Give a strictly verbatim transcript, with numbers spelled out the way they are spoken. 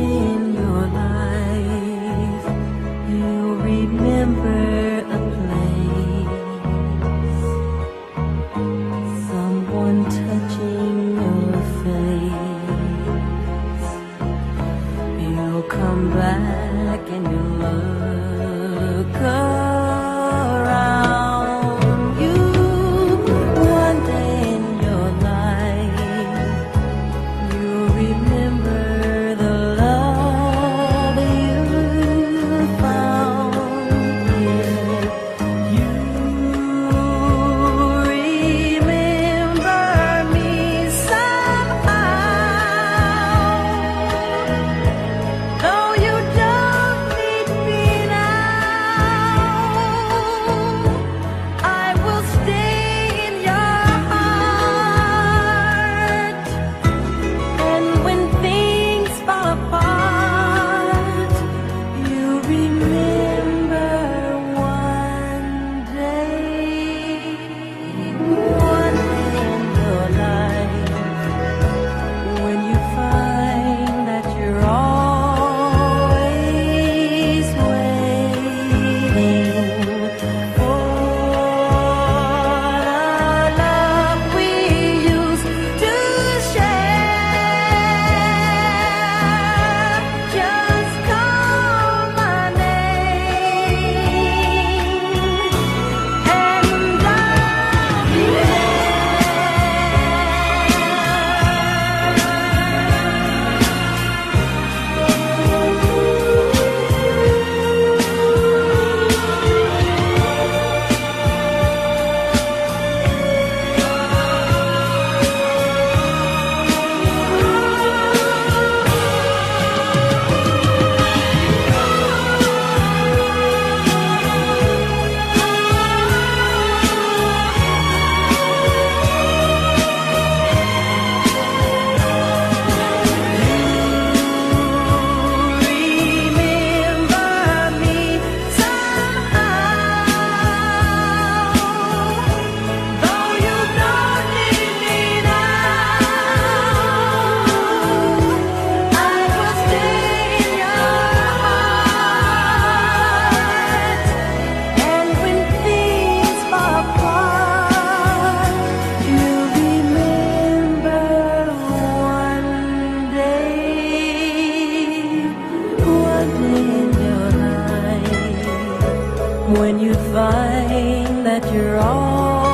in your life, you'll remember a place, someone touching your face. You'll come back and you'll look around you. One day in your life, you'll remember the love you found here. You remember me somehow, though you don't need me now. I will stay in your heart, and when things fall apart, you remember one day, one day in your life, when you find that you're always waiting for the love we used to share. Just call my name, and I'll be remember me somehow, though you don't need me now. I will stay in your heart, and when things fall apart, you remember one day, one day in your life, when you find that you're all